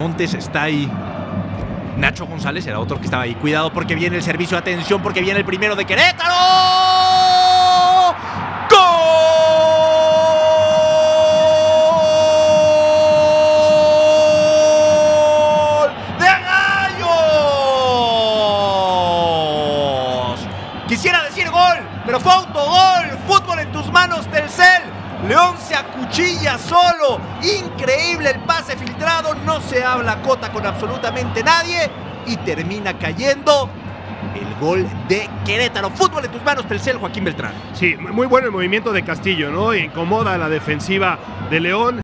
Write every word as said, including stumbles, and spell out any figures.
Montes está ahí. Nacho González era otro que estaba ahí. Cuidado porque viene el servicio, atención porque viene el primero de Querétaro. ¡Gol de Gallos! Quisiera decir gol, pero fue autogol. Fútbol en tus manos, Telcel. León se acuchilla solo. Increíble el pase filtrado. No se habla cota con absolutamente nadie. Y termina cayendo el gol de Querétaro. Fútbol en tus manos, Telcel, Joaquín Beltrán. Sí, muy bueno el movimiento de Castillo, ¿no? Incomoda a la defensiva de León.